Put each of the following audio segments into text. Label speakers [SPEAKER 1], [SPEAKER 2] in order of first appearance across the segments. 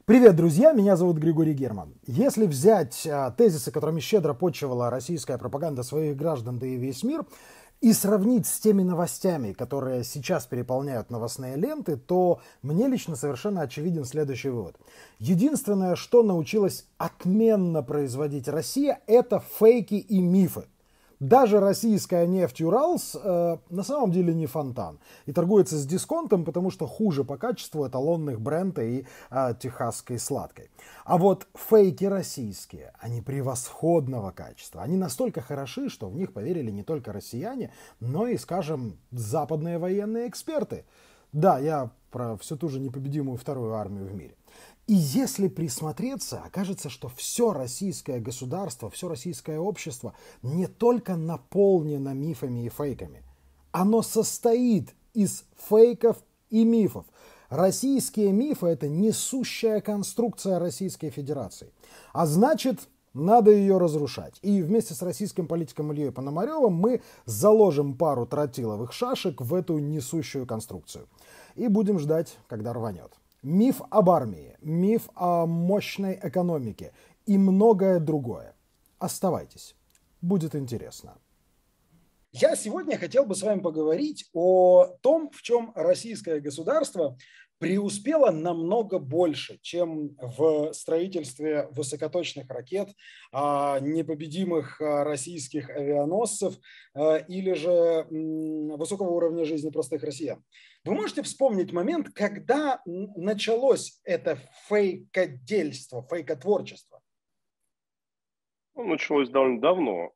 [SPEAKER 1] Привет, друзья! Меня зовут Григорий Герман. Если взять тезисы, которыми щедро почивала российская пропаганда своих граждан, да и весь мир, и сравнить с теми новостями, которые сейчас переполняют новостные ленты, то мне лично совершенно очевиден следующий вывод. Единственное, что научилась отменно производить Россия, это фейки и мифы. Даже российская нефть Уралс на самом деле не фонтан. И торгуется с дисконтом, потому что хуже по качеству эталонных Брента и техасской сладкой. А вот фейки российские, они превосходного качества. Они настолько хороши, что в них поверили не только россияне, но и, скажем, западные военные эксперты. Да, я про всю ту же непобедимую вторую армию в мире. И если присмотреться, окажется, что все российское государство, все российское общество не только наполнено мифами и фейками. Оно состоит из фейков и мифов. Российские мифы – это несущая конструкция Российской Федерации. А значит, надо ее разрушать. И вместе с российским политиком Ильей Пономаревым мы заложим пару тротиловых шашек в эту несущую конструкцию. И будем ждать, когда рванет. Миф об армии, миф о мощной экономике и многое другое. Оставайтесь, будет интересно.
[SPEAKER 2] Я сегодня хотел бы с вами поговорить о том, в чем российское государство преуспело намного больше, чем в строительстве высокоточных ракет, непобедимых российских авианосцев или же высокого уровня жизни простых россиян. Вы можете вспомнить момент, когда началось это фейкодельство, фейкотворчество?
[SPEAKER 3] Началось довольно давно.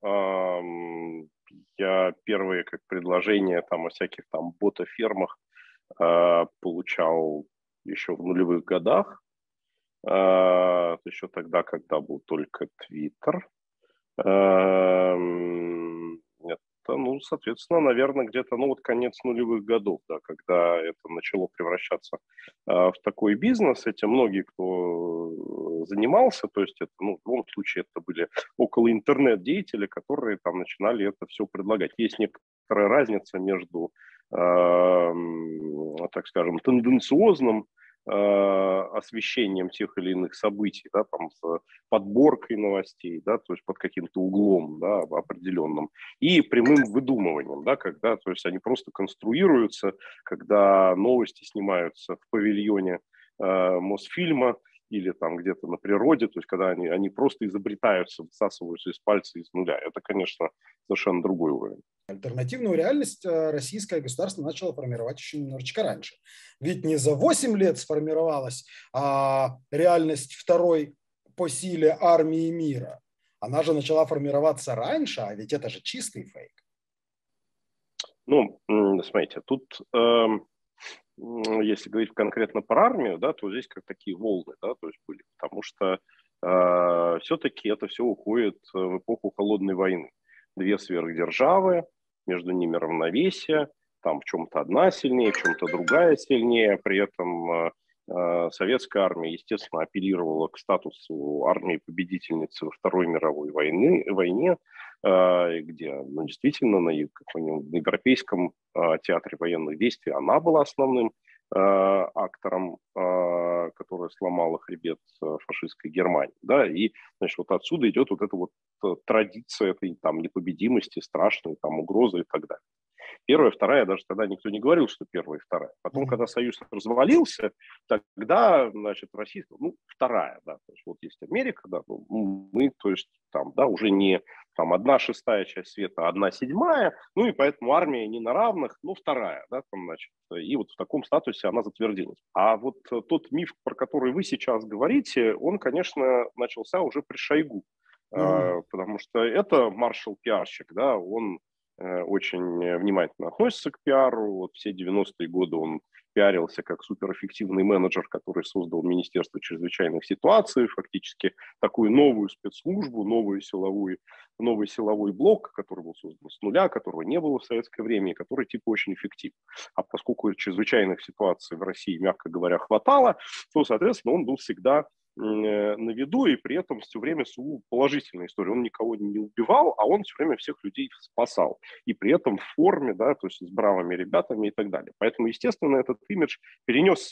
[SPEAKER 3] Я первые как предложения там о всяких там ботофермах получал еще в нулевых годах, еще тогда, когда был только Твиттер. Соответственно, наверное, где-то, конец нулевых годов, да, когда это начало превращаться в такой бизнес. Этим многие, кто занимался, то есть это, в любом случае, это были около интернет-деятели, которые там начинали это все предлагать. Есть некоторая разница между, так скажем, тенденциозным освещением тех или иных событий, да, там, с подборкой новостей, да, то есть под каким-то углом, да, определенным, и прямым выдумыванием, да, когда, то есть они просто конструируются, когда новости снимаются в павильоне Мосфильма или там где-то на природе, то есть когда они просто изобретаются, высасываются из пальца из нуля. Это, конечно, совершенно другой уровень.
[SPEAKER 2] Альтернативную реальность российское государство начало формировать еще немножечко раньше. Ведь не за 8 лет сформировалась реальность второй по силе армии мира. Она же начала формироваться раньше, а ведь это же чистый фейк.
[SPEAKER 3] Смотрите, тут, если говорить конкретно про армию, да, то здесь как такие волны, да, то есть были, потому что все-таки это все уходит в эпоху холодной войны. Две сверхдержавы, между ними равновесие, там в чем-то одна сильнее, в чем-то другая сильнее, при этом советская армия, естественно, апеллировала к статусу армии-победительницы во Второй мировой войне, где, действительно, на Европейском театре военных действий она была основным актором, который сломал хребет фашистской Германии. Да? И, значит, вот отсюда идет вот эта вот традиция этой там непобедимости, страшной там угрозы и так далее. Первая, вторая, даже тогда никто не говорил, что первая и вторая. Потом, когда Союз развалился, тогда, значит, Россия, вторая, да, то есть вот есть Америка, да, мы, то есть там, да, уже не там 1/6 часть света, а 1/7, и поэтому армия не на равных, вторая, да, там, значит, и вот в таком статусе она затвердилась. А вот тот миф, про который вы сейчас говорите, он, конечно, начался уже при Шойгу, потому что это маршал-пиарщик, да, он очень внимательно относится к пиару. Вот все 90-е годы он пиарился как суперэффективный менеджер, который создал Министерство чрезвычайных ситуаций, фактически такую новую спецслужбу, новый силовой блок, который был создан с нуля, которого не было в советское время, и который типа очень эффективен. А поскольку чрезвычайных ситуаций в России, мягко говоря, хватало, то, соответственно, он был всегда на виду, и при этом все время положительная история. Он никого не убивал, а он все время всех людей спасал. И при этом в форме, да, то есть с бравыми ребятами и так далее. Поэтому, естественно, этот имидж перенесся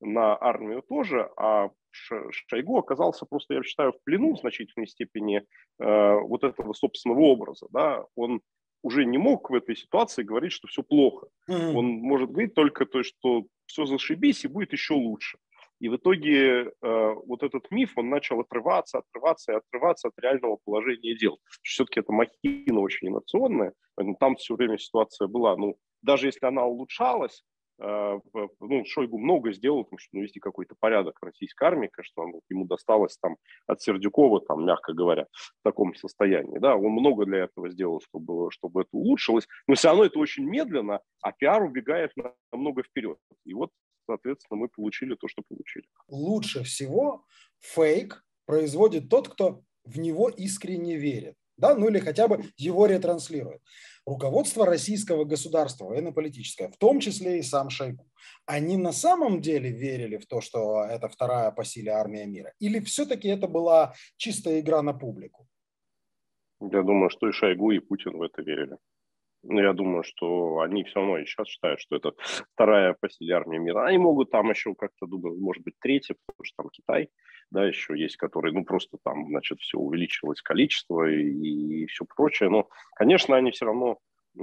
[SPEAKER 3] на армию тоже, а Шойгу оказался просто, я считаю, в плену в значительной степени вот этого собственного образа. Да? Он уже не мог в этой ситуации говорить, что все плохо. Он может говорить только то, что все зашибись и будет еще лучше. И в итоге вот этот миф, он начал отрываться от реального положения дел. Все-таки это махина очень инерционная, поэтому там все время ситуация была, ну, даже если она улучшалась, ну, Шойгу много сделал, потому что навести какой-то порядок в российской армии, конечно, ему досталось там от Сердюкова, там, мягко говоря, в таком состоянии. Да, он много для этого сделал, чтобы это улучшилось, но все равно это очень медленно, а пиар убегает намного вперед. И вот, соответственно, мы получили то, что получили.
[SPEAKER 2] Лучше всего фейк производит тот, кто в него искренне верит. Да, ну или хотя бы его ретранслирует. Руководство российского государства, военно-политическое, в том числе и сам Шойгу, они на самом деле верили в то, что это вторая по силе армия мира? Или все-таки это была чистая игра на публику?
[SPEAKER 3] Я думаю, что и Шойгу, и Путин в это верили. Но я думаю, что они все равно и сейчас считают, что это вторая по силе армия мира. Они могут там еще как-то, думаю, может быть, третья, потому что там Китай, да, еще есть, который, ну, просто там, значит, все увеличилось количество и все прочее. Но, конечно, они все равно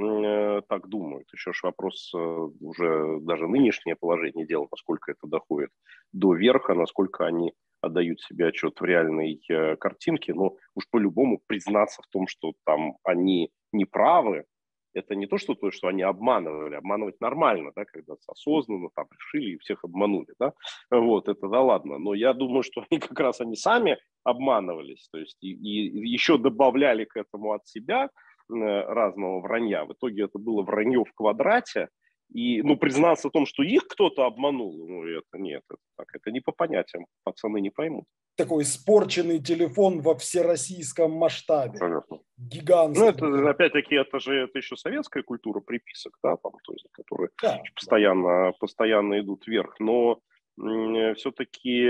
[SPEAKER 3] так думают. Еще ж вопрос уже даже нынешнее положение дел, насколько это доходит до верха, насколько они отдают себе отчет в реальной картинке. Но уж по-любому признаться в том, что там они неправы, это не то, что они обманывали. Обманывать нормально, да, когда осознанно там решили и всех обманули, да. Вот, это да ладно. Но я думаю, что они как раз они сами обманывались, то есть и еще добавляли к этому от себя разного вранья. В итоге это было вранье в квадрате. И, ну, признаться в том, что их кто-то обманул, ну, это нет, это не по понятиям, пацаны не поймут.
[SPEAKER 2] Такой испорченный телефон во всероссийском масштабе.
[SPEAKER 3] Абсолютно.
[SPEAKER 2] Гигантский.
[SPEAKER 3] Ну, это, опять-таки, это еще советская культура приписок, да, там, то есть, которые постоянно идут вверх. Но все-таки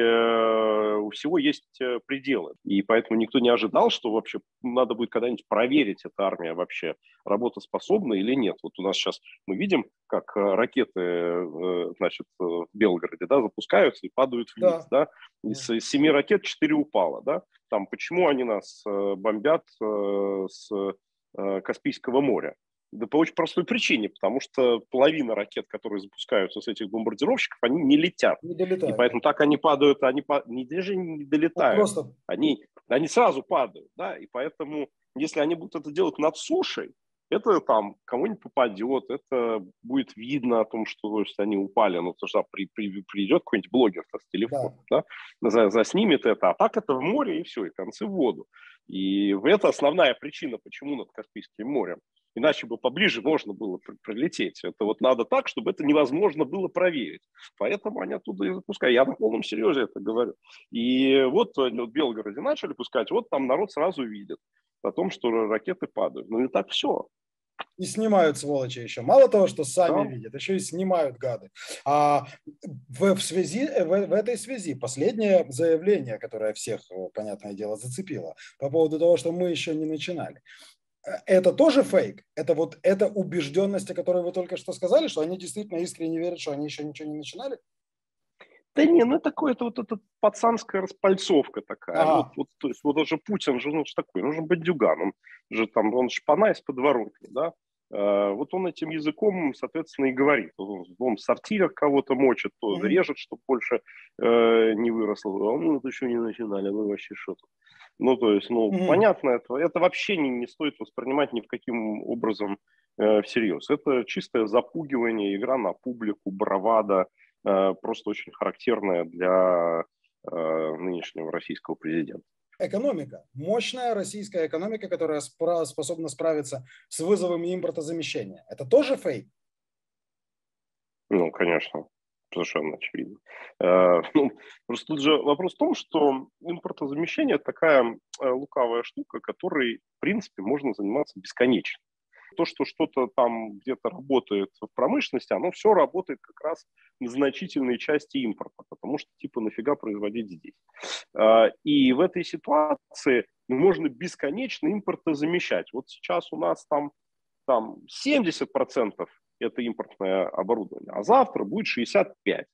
[SPEAKER 3] у всего есть пределы. И поэтому никто не ожидал, что вообще надо будет когда-нибудь проверить, эта армия вообще работоспособна или нет. Вот у нас сейчас мы видим, как ракеты, значит, в Белгороде, да, запускаются и падают вниз, да. Из 7 ракет 4 упало, да. Там, почему они нас бомбят с Каспийского моря? Да по очень простой причине, потому что половина ракет, которые запускаются с этих бомбардировщиков, они не летят.
[SPEAKER 2] Не долетают.
[SPEAKER 3] И поэтому так они падают, даже не долетают.
[SPEAKER 2] Просто...
[SPEAKER 3] Они сразу падают, да, и поэтому, если они будут это делать над сушей, это там кому-нибудь попадет, это будет видно о том, что, то есть, они упали, ну, потому что придет какой-нибудь блогер с телефоном, да, заснимет это, а так это в море, и все, и концы в воду. И это основная причина, почему над Каспийским морем. Иначе бы поближе можно было прилететь. Это вот надо так, чтобы это невозможно было проверить. Поэтому они оттуда и запускают. Я на полном серьезе это говорю. И вот в Белгороде начали пускать, вот там народ сразу видит о том, что ракеты падают. Ну и так все.
[SPEAKER 2] И снимают, сволочи, еще. Мало того, что сами видят, еще и снимают, гады. А в этой связи последнее заявление, которое всех, понятное дело, зацепило по поводу того, что мы еще не начинали. Это тоже фейк? Это убежденность, о которой вы только что сказали, что они действительно искренне верят, что они еще ничего не начинали?
[SPEAKER 3] Да не, ну это вот эта пацанская распальцовка такая. То есть вот же Путин же, такой, он же бандюган, он шпана из подворотни, да. Вот он этим языком, соответственно, и говорит. Он в сортирах кого-то мочит, то режет, чтобы больше не выросло. А мы вот еще не начинали, вы вообще что-то. Ну, то есть, понятно, это вообще не стоит воспринимать ни в каким образом всерьез. Это чистое запугивание, игра на публику, бравада, просто очень характерная для нынешнего российского президента.
[SPEAKER 2] Экономика. Мощная российская экономика, которая способна справиться с вызовами импортозамещения. Это тоже фейк?
[SPEAKER 3] Ну, конечно. Совершенно очевидно. Просто тут же вопрос в том, что импортозамещение – это такая лукавая штука, которой, в принципе, можно заниматься бесконечно. То, что что-то там где-то работает в промышленности, оно все работает как раз на значительной части импорта, потому что типа нафига производить здесь. И в этой ситуации можно бесконечно импортозамещать. Вот сейчас у нас там 70% это импортное оборудование, а завтра будет 65%.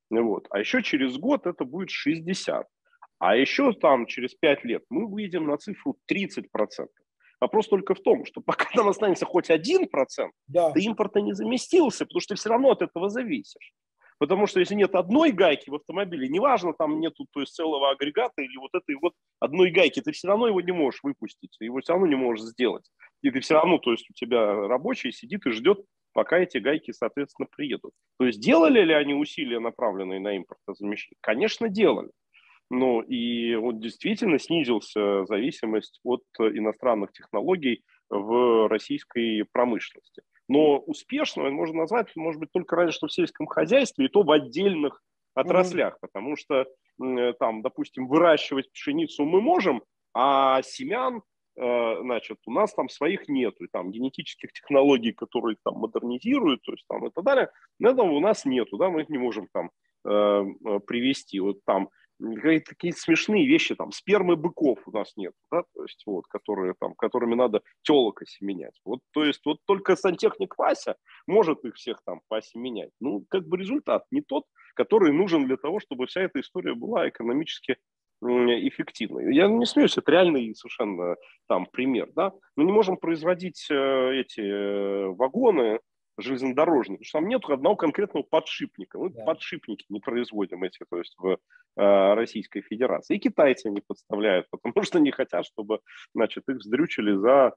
[SPEAKER 3] Вот. А еще через год это будет 60%. А еще там через 5 лет мы выйдем на цифру 30%. Вопрос только в том, что пока там останется хоть 1%,
[SPEAKER 2] Да.
[SPEAKER 3] ты импорта не заместился, потому что ты все равно от этого зависишь. Потому что если нет одной гайки в автомобиле, неважно, там нету то есть, целого агрегата или вот этой вот одной гайки, ты все равно его не можешь выпустить, ты его все равно не можешь сделать. И ты все равно, то есть у тебя рабочий сидит и ждет, пока эти гайки, соответственно, приедут. То есть делали ли они усилия, направленные на импортозамещение? Конечно, делали. Ну и вот действительно снизился зависимость от иностранных технологий в российской промышленности. Но успешно можно назвать, может быть, только разве что в сельском хозяйстве, и то в отдельных
[SPEAKER 2] Мгм.
[SPEAKER 3] отраслях, потому что там, допустим, выращивать пшеницу мы можем, а семян, значит, у нас там своих нету, и там генетических технологий, которые их там модернизируют, то есть там и так далее, этого у нас нету, да, мы их не можем там привести. Вот там такие смешные вещи, там, спермы быков у нас нет, да, то есть, вот, которые, там, которыми надо телок осеменять. Вот, то есть, вот только сантехник Вася может их всех там поосеменять. Ну, как бы результат не тот, который нужен для того, чтобы вся эта история была экономически эффективной. Я не смеюсь, это реальный совершенно там пример, да. Мы не можем производить эти вагоны железнодорожные, потому что там нет одного конкретного подшипника. Мы
[SPEAKER 2] Да.
[SPEAKER 3] подшипники не производим эти, то есть в Российской Федерации. И китайцы не подставляют, потому что не хотят, чтобы, значит, их вздрючили за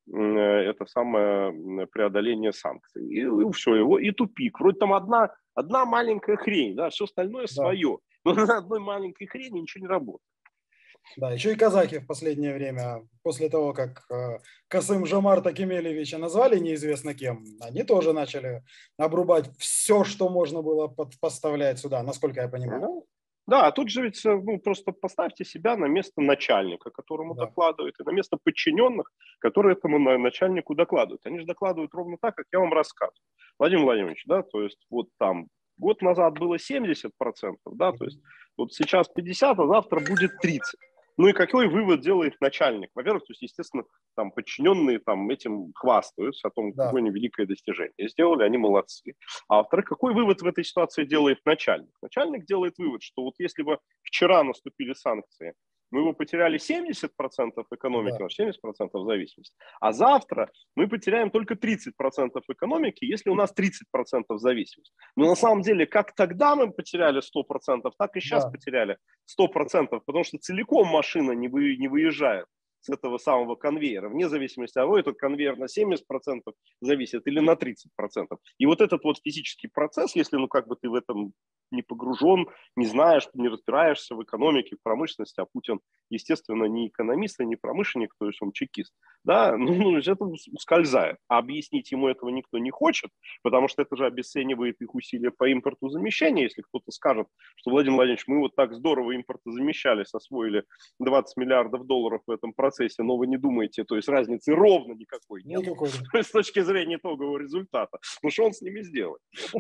[SPEAKER 3] это самое преодоление санкций. И все, его, и тупик. Вроде там одна маленькая хрень, да, все остальное
[SPEAKER 2] Да.
[SPEAKER 3] свое. Но на одной маленькой хрени ничего не работает.
[SPEAKER 2] Да, еще и казахи в последнее время, после того, как Касым-Жомарта Кемелевича назвали неизвестно кем, они тоже начали обрубать все, что можно было поставлять сюда, насколько я понимаю.
[SPEAKER 3] Да? Да, а тут же ведь ну, просто поставьте себя на место начальника, которому
[SPEAKER 2] Да.
[SPEAKER 3] докладывают, и на место подчиненных, которые этому начальнику докладывают. Они же докладывают ровно так, как я вам рассказываю. Владимир Владимирович, да, то есть вот там год назад было 70%, да, то есть вот сейчас 50, а завтра будет 30. Ну и какой вывод делает начальник? Во-первых, то есть, естественно, там подчиненные там этим хвастаются о том,
[SPEAKER 2] Да.
[SPEAKER 3] какое они великое достижение сделали, они молодцы. А во-вторых, какой вывод в этой ситуации делает начальник? Начальник делает вывод, что вот если бы вчера наступили санкции, мы бы потеряли 70% экономики,
[SPEAKER 2] Да.
[SPEAKER 3] 70% зависимости, а завтра мы потеряем только 30% экономики, если у нас 30% зависимость. Но на самом деле, как тогда мы потеряли 100%, так и сейчас
[SPEAKER 2] Да.
[SPEAKER 3] потеряли 100%, потому что целиком машина не выезжает с этого самого конвейера, вне зависимости от того, этот конвейер на 70% зависит или на 30%. И вот этот вот физический процесс, если ну как бы ты в этом не погружен, не знаешь, не разбираешься в экономике, в промышленности, а Путин, естественно, не экономист, и не промышленник, то есть он чекист, да, ну это ускользает. А объяснить ему этого никто не хочет, потому что это же обесценивает их усилия по импортозамещению. Если кто-то скажет, что, Владимир Владимирович, мы вот так здорово импортозамещались, освоили 20 миллиардов долларов в этом процессе, но вы не думаете, то есть разницы ровно никакой нет
[SPEAKER 2] Никакой.
[SPEAKER 3] с точки зрения итогового результата. Ну что он с ними сделает?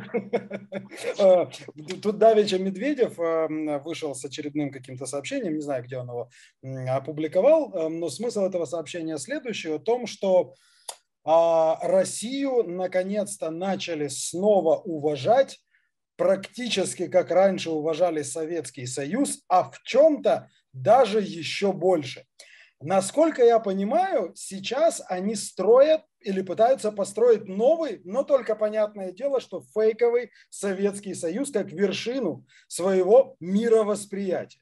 [SPEAKER 2] Тут давеча Медведев вышел с очередным каким-то сообщением, не знаю, где он его опубликовал, но смысл этого сообщения следующий, о том, что Россию наконец-то начали снова уважать, практически как раньше уважали Советский Союз, а в чем-то даже еще больше. Насколько я понимаю, сейчас они строят или пытаются построить новый, но только понятное дело, что фейковый Советский Союз как вершину своего мировосприятия.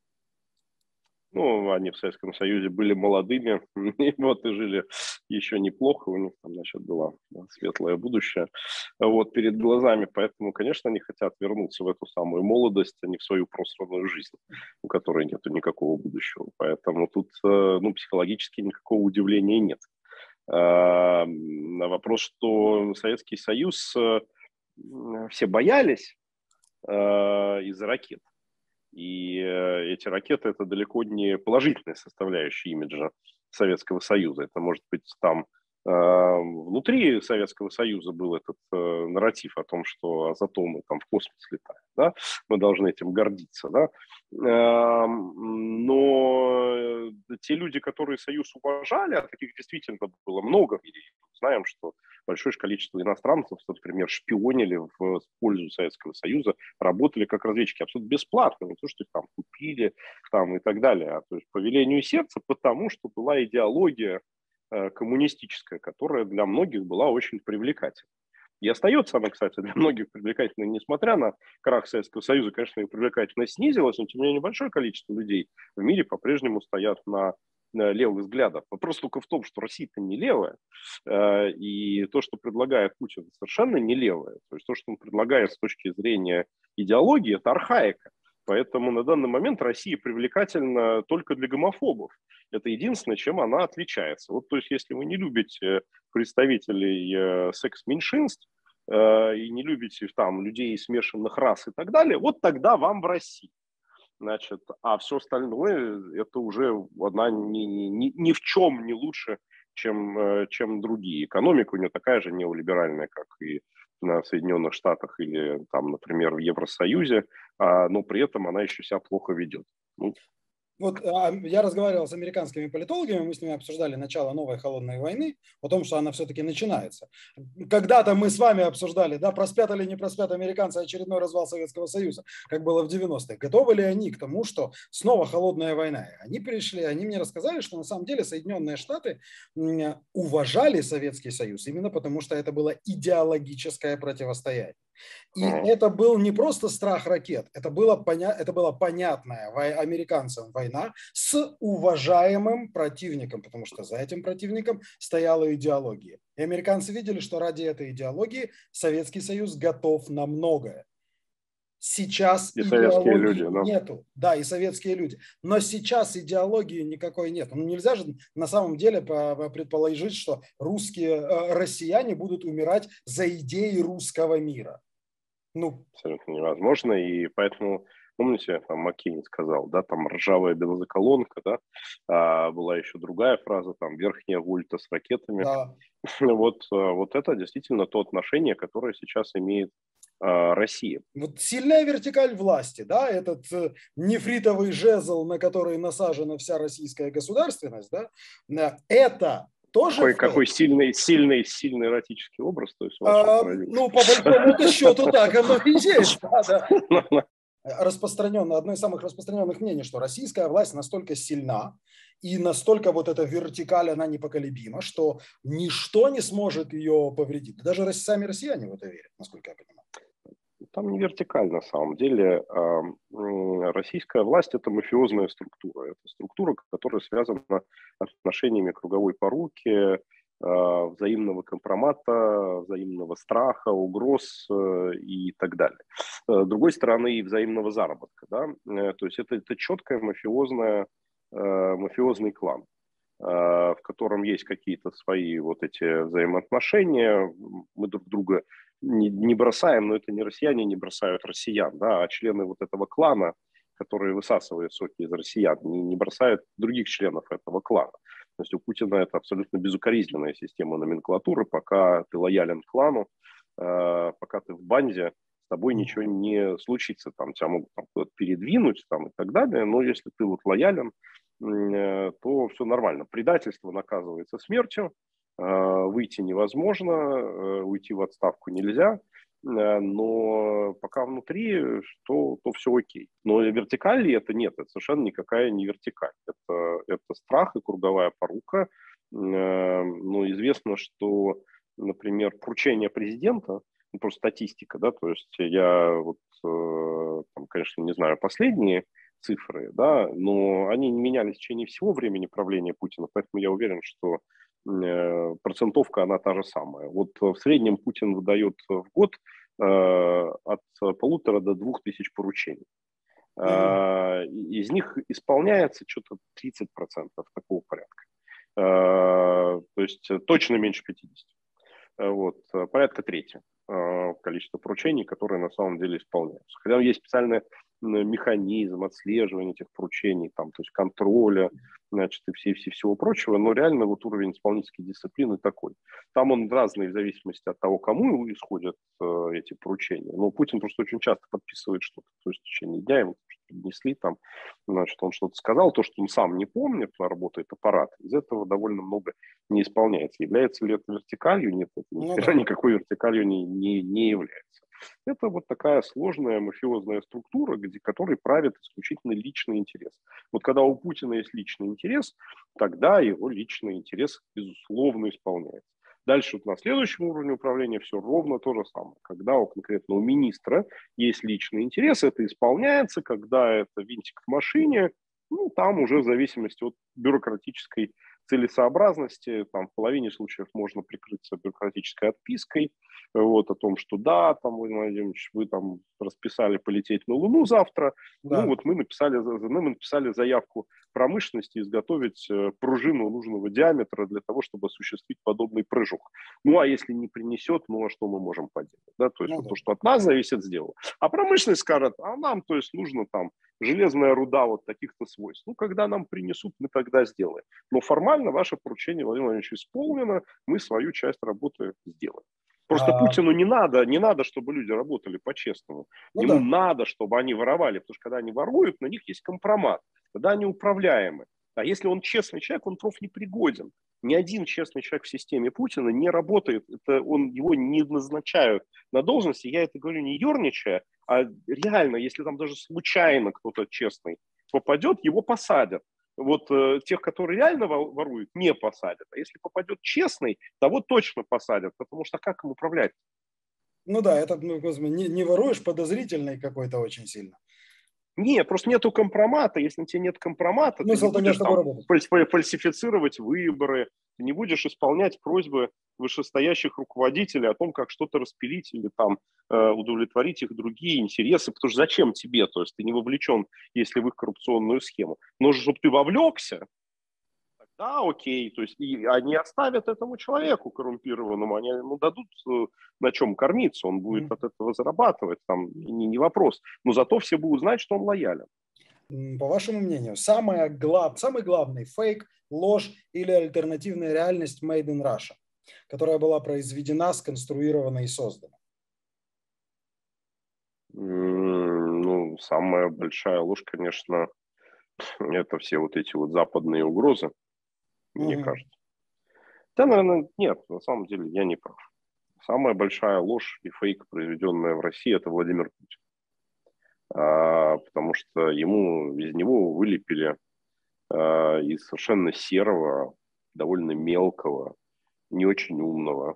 [SPEAKER 3] Ну, они в Советском Союзе были молодыми, и вот и жили еще неплохо, у них там, значит, было светлое будущее вот перед глазами, поэтому, конечно, они хотят вернуться в эту самую молодость, а не в свою просранную жизнь, у которой нет никакого будущего, поэтому тут, ну, психологически никакого удивления нет. На вопрос, что Советский Союз все боялись из-за ракет. И эти ракеты – это далеко не положительная составляющая имиджа Советского Союза. Это может быть там Внутри Советского Союза был этот нарратив о том, что Азатомы там в космос летают, да, мы должны этим гордиться, да, но те люди, которые Союз уважали, а таких действительно было много, и знаем, что большое количество иностранцев, например, шпионили в пользу Советского Союза, работали как разведчики абсолютно бесплатно, не то, что их там купили там, и так далее, а то есть по велению сердца, потому что была идеология коммунистическая, которая для многих была очень привлекательной. И остается она, кстати, для многих привлекательной, несмотря на крах Советского Союза, конечно, ее привлекательность снизилась, но тем не менее большое количество людей в мире по-прежнему стоят на левых взглядах. Вопрос только в том, что Россия-то не левая, и то, что предлагает Путин, совершенно не левое. То есть то, что он предлагает с точки зрения идеологии, это архаика. Поэтому на данный момент Россия привлекательна только для гомофобов. Это единственное, чем она отличается. Вот, то есть, если вы не любите представителей секс-меньшинств и не любите там людей смешанных рас и так далее, вот тогда вам в России. Значит, а все остальное это уже одна ни в чем не лучше, чем другие. Экономика у нее такая же неолиберальная, как и в Соединенных Штатах или, там, например, в Евросоюзе, но при этом она еще себя плохо ведет. Ну,
[SPEAKER 2] Вот я разговаривал с американскими политологами, мы с ними обсуждали начало новой холодной войны, о том, что она все-таки начинается. Когда-то мы с вами обсуждали, да, проспят или не проспят американцы очередной развал Советского Союза, как было в 90-х. Готовы ли они к тому, что снова холодная война? Они пришли, они мне рассказали, что на самом деле Соединенные Штаты уважали Советский Союз именно потому, что это было идеологическое противостояние. И это был не просто страх ракет, это было понятная американцам война с уважаемым противником, потому что за этим противником стояла идеология. И американцы видели, что ради этой идеологии Советский Союз готов на многое. Сейчас
[SPEAKER 3] и советские
[SPEAKER 2] идеологии
[SPEAKER 3] люди, да.
[SPEAKER 2] нету. Да, и советские люди. Но сейчас идеологии никакой нет. Ну, нельзя же на самом деле предположить, что россияне будут умирать за идеи русского мира. Ну,
[SPEAKER 3] абсолютно невозможно, и поэтому, помните, там Маккейн сказал, да, там ржавая бензоколонка, да, была еще другая фраза, там верхняя вольта с ракетами.
[SPEAKER 2] да.
[SPEAKER 3] Вот это действительно то отношение, которое сейчас имеет Россия.
[SPEAKER 2] Вот сильная вертикаль власти, да, этот нефритовый жезл, на который насажена вся российская государственность, да, это тоже
[SPEAKER 3] Какой сильный эротический образ, то есть
[SPEAKER 2] ну, по большому счету, так оно и есть. Да. Одно из самых распространенных мнений, что российская власть настолько сильна и настолько вот эта вертикаль, она непоколебима, что ничто не сможет ее повредить. Даже сами россияне в это верят, насколько я понимаю.
[SPEAKER 3] Там не вертикаль на самом деле. Российская власть – это мафиозная структура. Это структура, которая связана с отношениями круговой поруки, взаимного компромата, взаимного страха, угроз и так далее. С другой стороны, и взаимного заработка. Да? То есть это четкая мафиозный клан, в котором есть какие-то свои вот эти взаимоотношения. Мы друг друга не бросаем, но это не россияне не бросают россиян, да, а члены вот этого клана, которые высасывают соки из россиян, не бросают других членов этого клана. То есть у Путина это абсолютно безукоризненная система номенклатуры. Пока ты лоялен клану, пока ты в банде, с тобой ничего не случится. Там, тебя могут там, передвинуть там, и так далее. Но если ты вот лоялен, то все нормально. Предательство наказывается смертью, выйти невозможно, уйти в отставку нельзя, но пока внутри, то все окей. Но вертикали это нет, это совершенно никакая не вертикаль. Это страх и круговая порука. Ну, известно, что, например, поручение президента, ну, просто статистика, да, то есть я вот, там, конечно, не знаю последние цифры, да, но они не менялись в течение всего времени правления Путина, поэтому я уверен, что процентовка, она та же самая. Вот в среднем Путин выдает в год от 1,5 до 2 тысяч поручений. Из них исполняется что-то 30% такого порядка. То есть точно меньше 50. Вот, порядка трети количества поручений, которые на самом деле исполняются. Хотя есть специальный механизм отслеживания этих поручений, там, то есть контроля значит, и всего прочего, но реально вот уровень исполнительской дисциплины такой. Там он разный в зависимости от того, кому исходят эти поручения. Но Путин просто очень часто подписывает что-то, то есть в течение дня ему поднесли там, значит, он что-то сказал, то, что он сам не помнит, работает аппарат, из этого довольно много не исполняется. Является ли это вертикалью? Нет, это никакой вертикалью не является. Это вот такая сложная мафиозная структура, которой правит исключительно личный интерес. Вот когда у Путина есть личный интерес, тогда его личный интерес, безусловно, исполняется. Дальше вот на следующем уровне управления все ровно то же самое. Когда у конкретного министра есть личный интерес, это исполняется. Когда это винтик в машине, ну, там уже в зависимости от бюрократической целесообразности, там в половине случаев можно прикрыться бюрократической отпиской, вот, о том, что да, там, Владимир Владимирович, вы там расписали полететь на Луну завтра, да. Ну вот мы написали заявку промышленности изготовить пружину нужного диаметра для того, чтобы осуществить подобный прыжок. Ну а если не принесет, ну а что мы можем поделать? Да? То есть то, что от нас зависит, сделал. А промышленность скажет, а нам, то есть, нужно там железная руда вот таких-то свойств. Ну, когда нам принесут, мы тогда сделаем. Но формально ваше поручение, Владимир Владимирович, исполнено, мы свою часть работы сделаем. Просто Путину не надо, чтобы люди работали по-честному. Ему надо, чтобы они воровали, потому что когда они воруют, на них есть компромат. Тогда они управляемы. А если он честный человек, он профнепригоден. Ни один честный человек в системе Путина не работает. Его не назначают на должности. Я это говорю не ерничая, а реально, если там даже случайно кто-то честный попадет, его посадят. Вот тех, которые реально воруют, не посадят. А если попадет честный, того точно посадят, потому что как им управлять?
[SPEAKER 2] Ну да, это, не воруешь, подозрительный какой-то очень сильно.
[SPEAKER 3] Нет, просто нету компромата. Если у тебя нет компромата, ты не будешь там фальсифицировать выборы, ты не будешь исполнять просьбы вышестоящих руководителей о том, как что-то распилить или там удовлетворить их другие интересы. Потому что зачем тебе? То есть ты не вовлечен, если в их коррупционную схему. Но чтобы ты вовлекся, да, окей, то есть и они оставят этому человеку коррумпированному, они ему дадут на чем кормиться, он будет от этого зарабатывать, там не вопрос. Но зато все будут знать, что он лоялен.
[SPEAKER 2] По вашему мнению, самый главный фейк, ложь или альтернативная реальность Made in Russia, которая была произведена, сконструирована и создана?
[SPEAKER 3] Ну, самая большая ложь, конечно, это все вот эти вот западные угрозы. Мне кажется. Да, наверное, нет, на самом деле я не прав. Самая большая ложь и фейк, произведенная в России, это Владимир Путин. Потому что из него вылепили из совершенно серого, довольно мелкого, не очень умного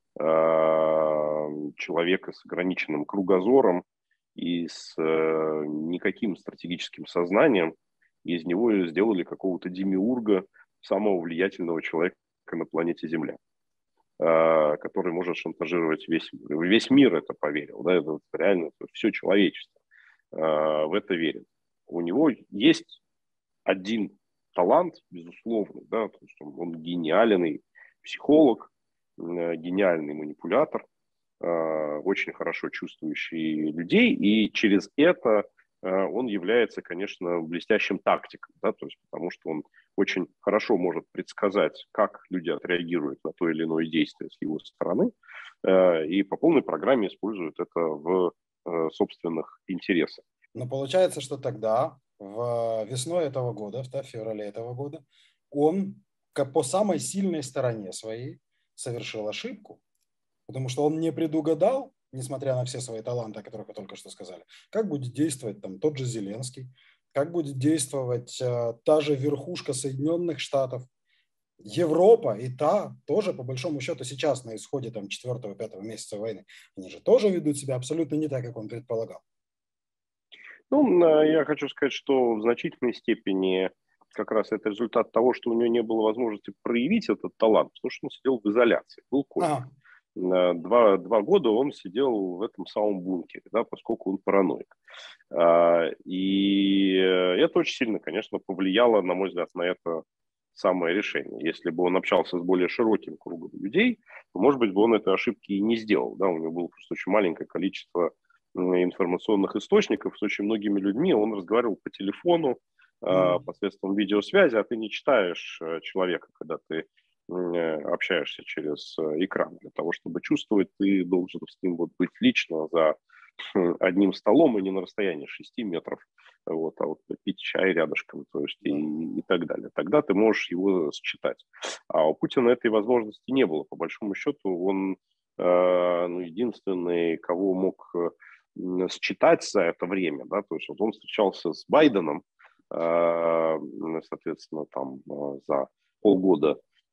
[SPEAKER 3] человека с ограниченным кругозором и с никаким стратегическим сознанием. Из него сделали какого-то демиурга, самого влиятельного человека на планете Земля, который может шантажировать весь мир это поверил, да, это реально все человечество в это верит. У него есть один талант, безусловно, да, то есть он гениальный психолог, гениальный манипулятор, очень хорошо чувствующий людей, и через это он является, конечно, блестящим тактиком, да, то есть потому что он очень хорошо может предсказать, как люди отреагируют на то или иное действие с его стороны, и по полной программе использует это в собственных интересах.
[SPEAKER 2] Но получается, что тогда, весной этого года, в феврале этого года, он по самой сильной стороне своей совершил ошибку, потому что он не предугадал, несмотря на все свои таланты, о которых вы только что сказали, как будет действовать там тот же Зеленский, как будет действовать та же верхушка Соединенных Штатов, Европа и та тоже, по большому счету, сейчас на исходе там 4-5 месяца войны, они же тоже ведут себя абсолютно не так, как он предполагал.
[SPEAKER 3] Ну, я хочу сказать, что в значительной степени как раз это результат того, что у него не было возможности проявить этот талант, потому что он сидел в изоляции, был ковид. Два года он сидел в этом самом бункере, да, поскольку он параноик. И это очень сильно, конечно, повлияло, на мой взгляд, на это самое решение. Если бы он общался с более широким кругом людей, то, может быть, бы он этой ошибки и не сделал. Да? У него было просто очень маленькое количество информационных источников с очень многими людьми. Он разговаривал по телефону, посредством видеосвязи, а ты не читаешь человека, когда ты общаешься через экран. Для того, чтобы чувствовать, ты должен с ним вот быть лично за одним столом и не на расстоянии 6 метров, вот, а вот пить чай рядышком, то есть и так далее. Тогда ты можешь его считать. А у Путина этой возможности не было. По большому счету, он единственный, кого мог считать за это время, да, то есть вот он встречался с Байденом, соответственно, там за полгода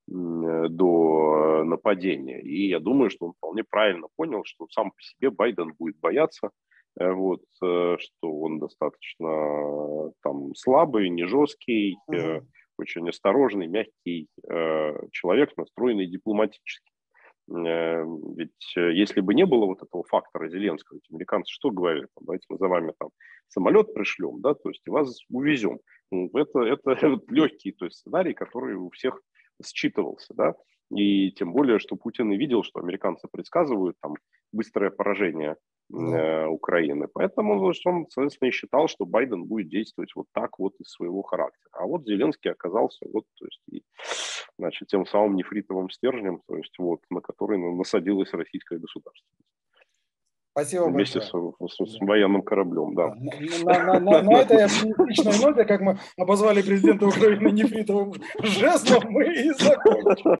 [SPEAKER 3] до нападения. И я думаю, что он вполне правильно понял, что сам по себе Байден будет бояться, вот, что он достаточно там слабый, не жесткий, очень осторожный, мягкий человек, настроенный дипломатически. Ведь если бы не было вот этого фактора Зеленского, ведь американцы что говорят? Давайте мы за вами там самолет пришлем, да, то есть вас увезем. Это легкий, то есть сценарий, который у всех считывался, да, и тем более, что Путин и видел, что американцы предсказывают там быстрое поражение Украины. Поэтому он, соответственно, и считал, что Байден будет действовать вот так вот из своего характера. А вот Зеленский оказался вот, то есть, и, значит, тем самым нефритовым стержнем, то есть, вот, на который насадилось российское государство.
[SPEAKER 2] Спасибо
[SPEAKER 3] вместе
[SPEAKER 2] большое.
[SPEAKER 3] с военным кораблем, да.
[SPEAKER 2] На этой оптимистичной ноте, как мы обозвали президента Украины нефритовым жезлом, мы и закончим.